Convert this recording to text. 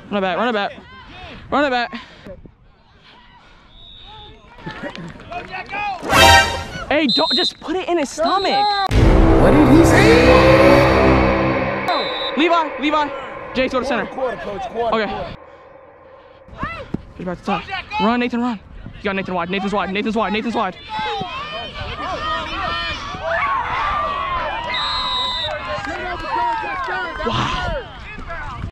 Run it back, run it back. Run it back. Hey, don't just put it in his stomach. What did he say? Levi. Jay, go to center. Okay. He's back to top. Run, Nathan, run. You got Nathan wide. Nathan's wide. Wow.